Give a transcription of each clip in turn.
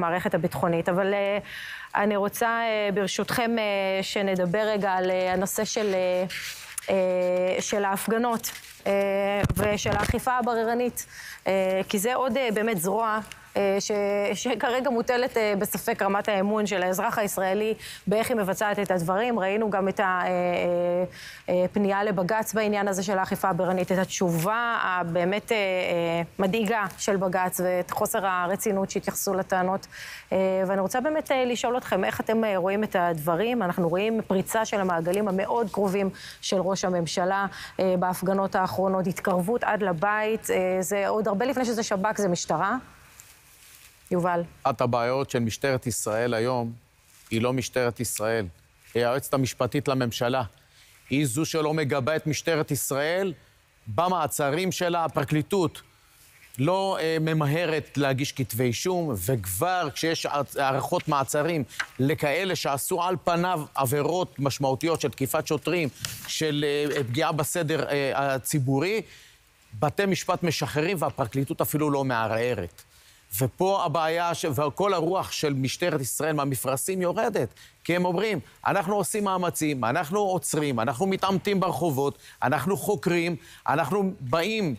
המערכת הביטחונית, אבל אני רוצה ברשותכם שנדבר רגע על הנושא של ההפגנות ושל האכיפה הבררנית, כי זה עוד באמת זרוע שכרגע מוטלת בספק רמת האמון של האזרח הישראלי באיך היא מבצעת את הדברים. ראינו גם את הפנייה לבג"ץ בעניין הזה של האכיפה הבררנית, את התשובה הבאמת מדאיגה של בג"ץ ואת חוסר הרצינות שהתייחסו לטענות. ואני רוצה באמת לשאול אתכם איך אתם רואים את הדברים. אנחנו רואים פריצה של המעגלים המאוד קרובים של ראש הממשלה בהפגנות האחרונות, התקרבות עד לבית, זה עוד הרבה לפני שזה שב"כ, זה משטרה. יובל. אחת הבעיות של משטרת ישראל היום היא לא משטרת ישראל, היא היועצת המשפטית לממשלה. היא זו שלא מגבה את משטרת ישראל במעצרים שלה. הפרקליטות לא ממהרת להגיש כתבי אישום, וכבר כשיש הערכות מעצרים לכאלה שעשו על פניו עבירות משמעותיות של תקיפת שוטרים, של פגיעה בסדר הציבורי, בתי משפט משחררים והפרקליטות אפילו לא מערערת. ופה הבעיה, וכל הרוח של משטרת ישראל מהמפרשים יורדת, כי הם אומרים, אנחנו עושים מאמצים, אנחנו עוצרים, אנחנו מתעמתים ברחובות, אנחנו חוקרים, אנחנו באים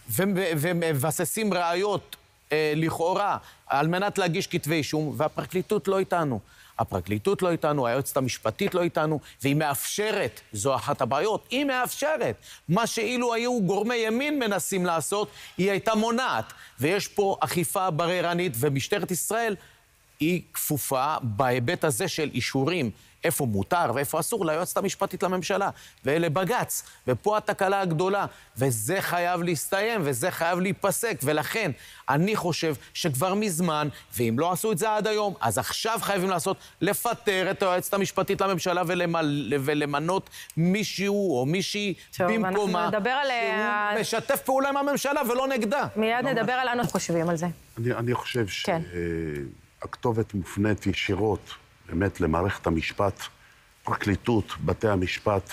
ומבססים ראיות לכאורה על מנת להגיש כתבי אישום, והפרקליטות לא איתנו. הפרקליטות לא איתנו, היועצת המשפטית לא איתנו, והיא מאפשרת, זו אחת הבעיות, היא מאפשרת. מה שאילו היו גורמי ימין מנסים לעשות, היא הייתה מונעת. ויש פה אכיפה בררנית, ומשטרת ישראל היא כפופה בהיבט הזה של אישורים, איפה מותר ואיפה אסור, ליועצת המשפטית לממשלה, ולבג"ץ. ופה התקלה הגדולה, וזה חייב להסתיים, וזה חייב להיפסק, ולכן אני חושב שכבר מזמן, ואם לא עשו את זה עד היום, אז עכשיו חייבים לעשות, לפטר את היועצת המשפטית לממשלה ולמנות מישהו או מישהי במקומה, שהוא משתף פעולה עם הממשלה ולא נגדה. מיד נדבר על אנו חושבים על זה. אני חושב שהכתובת מופנית ישירות, באמת למערכת המשפט, פרקליטות, בתי המשפט,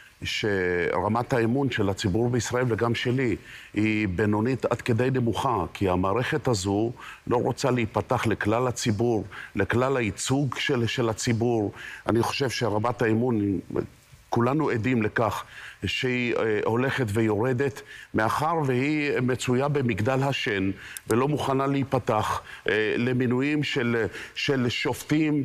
שרמת האמון של הציבור בישראל וגם שלי היא בינונית עד כדי נמוכה, כי המערכת הזו לא רוצה להיפתח לכלל הציבור, לכלל הייצוג של הציבור. אני חושב שרמת האמון, כולנו עדים לכך שהיא הולכת ויורדת, מאחר והיא מצויה במגדל השן ולא מוכנה להיפתח למינויים של שופטים,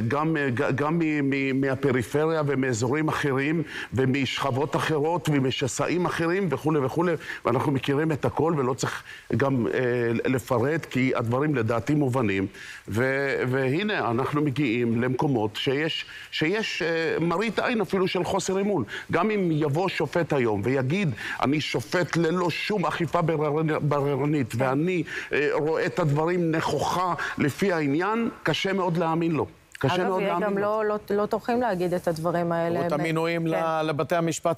גם מהפריפריה ומאזורים אחרים ומשכבות אחרות ומשסעים אחרים וכו' וכו'. ואנחנו מכירים את הכל ולא צריך גם לפרט, כי הדברים לדעתי מובנים. והנה אנחנו מגיעים למקומות שיש מראית עין אפילו של חוסר אמון. גם אם יבוא שופט היום ויגיד, אני שופט ללא שום אכיפה בררנית, ואני רואה את הדברים נכוחה לפי העניין, קשה מאוד להאמין לו. אגב, גם לא טורחים להגיד את הדברים האלה. את המינויים לבתי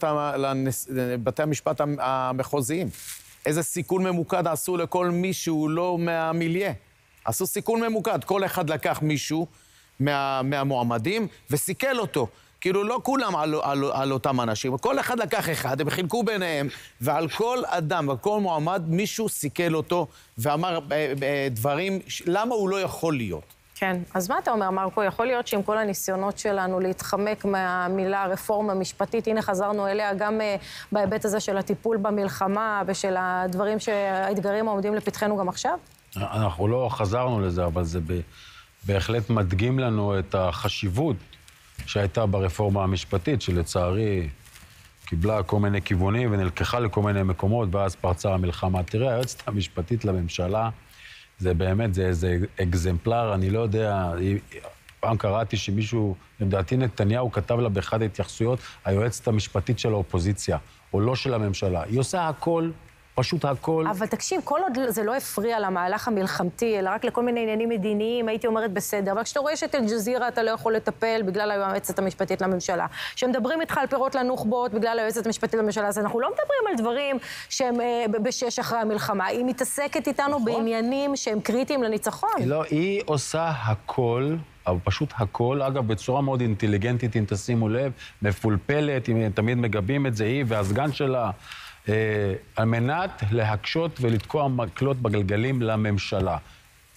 המשפט המחוזיים. איזה סיכון ממוקד עשו לכל מישהו לא מהמיליה. עשו סיכון ממוקד. כל אחד לקח מישהו מהמועמדים וסיכל אותו. כאילו לא כולם על אותם אנשים, כל אחד לקח אחד, הם חילקו ביניהם, ועל כל אדם ועל כל מועמד מישהו סיכל אותו ואמר דברים, למה הוא לא יכול להיות? כן, אז מה אתה אומר, מרקו? יכול להיות שעם כל הניסיונות שלנו להתחמק מהמילה רפורמה משפטית, הנה חזרנו אליה גם בהיבט הזה של הטיפול במלחמה ושל הדברים שהאתגרים העומדים לפתחנו גם עכשיו? אנחנו לא חזרנו לזה, אבל זה בהחלט מדגים לנו את החשיבות שהייתה ברפורמה המשפטית, שלצערי קיבלה כל מיני כיוונים ונלקחה לכל מיני מקומות, ואז פרצה המלחמה. תראה, היועצת המשפטית לממשלה, זה באמת, זה איזה אקזמפלר, אני לא יודע, פעם קראתי שמישהו, לדעתי נתניהו כתב לה באחד ההתייחסויות, היועצת המשפטית של האופוזיציה, או לא של הממשלה. היא עושה הכל, פשוט הכל. אבל תקשיב, כל עוד זה לא הפריע למהלך המלחמתי, אלא רק לכל מיני עניינים מדיניים, הייתי אומרת בסדר. אבל כשאתה רואה שאת אל-ג'זירה אתה לא יכול לטפל בגלל היועצת המשפטית לממשלה. שמדברים איתך על פירות לנוח'בות בגלל היועצת המשפטית לממשלה, אז אנחנו לא מדברים על דברים שהם בשש אחרי המלחמה. היא מתעסקת איתנו בעניינים שהם קריטיים לניצחון. לא, היא עושה הכל, אבל פשוט הכל, אגב, בצורה מאוד אינטליגנטית, אם תשימו לב, מפולפלת, אם תמיד מגבים את זה, היא והסגן שלה, על מנת להקשות ולתקוע מקלות בגלגלים לממשלה.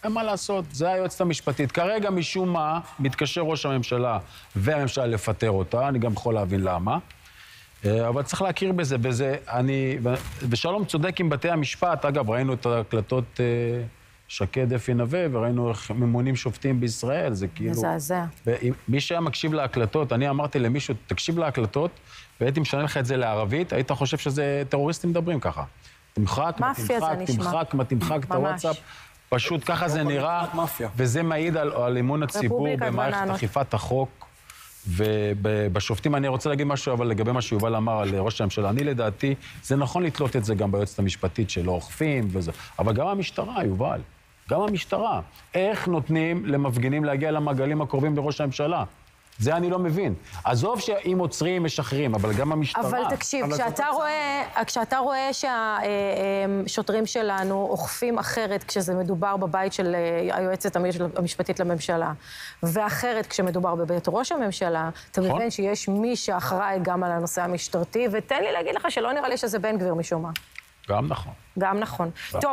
אין מה לעשות, זה היועצת המשפטית. כרגע, משום מה, מתקשר ראש הממשלה והממשלה לפטר אותה, אני גם יכול להבין למה. אבל צריך להכיר בזה, ושלום צודק עם בתי המשפט. אגב, ראינו את ההקלטות שקד אפי נווה, וראינו איך ממונים שופטים בישראל, זה כאילו... מזעזע. מי שהיה מקשיב להקלטות, אני אמרתי למישהו, תקשיב להקלטות, והייתי משנה לך את זה לערבית, היית חושב שזה טרוריסטים מדברים ככה. תמחק, תמחק את הוואטסאפ, פשוט ככה זה נראה, וזה מעיד על אמון הציבור במערכת אכיפת החוק. ובשופטים אני רוצה להגיד משהו, אבל לגבי מה שיובל אמר על ראש הממשלה, אני לדעתי, זה נכון לתלות את זה גם ביועצת המשפטית שלא אוכפים וזה, אבל גם המשטרה, יובל, גם המשטרה. איך נותנים למפגינים להגיע למעגלים הקרובים לראש הממשלה? זה אני לא מבין. עזוב שאם עוצרים, משחררים, אבל גם המשטרה... אבל תקשיב, כשאתה רואה שהשוטרים שלנו אוכפים אחרת כשזה מדובר בבית של היועצת המשפטית לממשלה, ואחרת כשמדובר בבית ראש הממשלה, אתה מבין שיש מי שאחראי גם על הנושא המשטרתי, ותן לי להגיד לך שלא נראה לי שזה בן גביר משום מה. גם נכון. גם נכון. טוב.